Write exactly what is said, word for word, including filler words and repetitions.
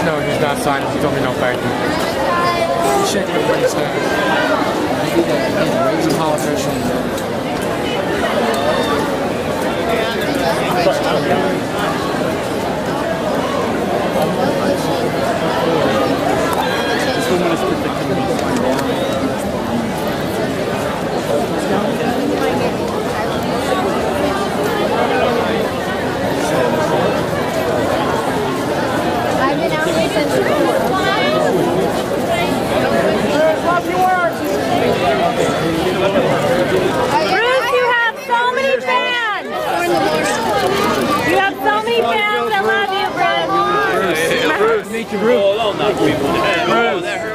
No, he's not signing. He told me no thank you. Shake everybody's hand. He's a politician. This woman is predicting me to find out. I've been out here since Bruce, you have so many fans! You have so many fans that love you, Bruce! Meet you, Bruce. Oh, no, not people.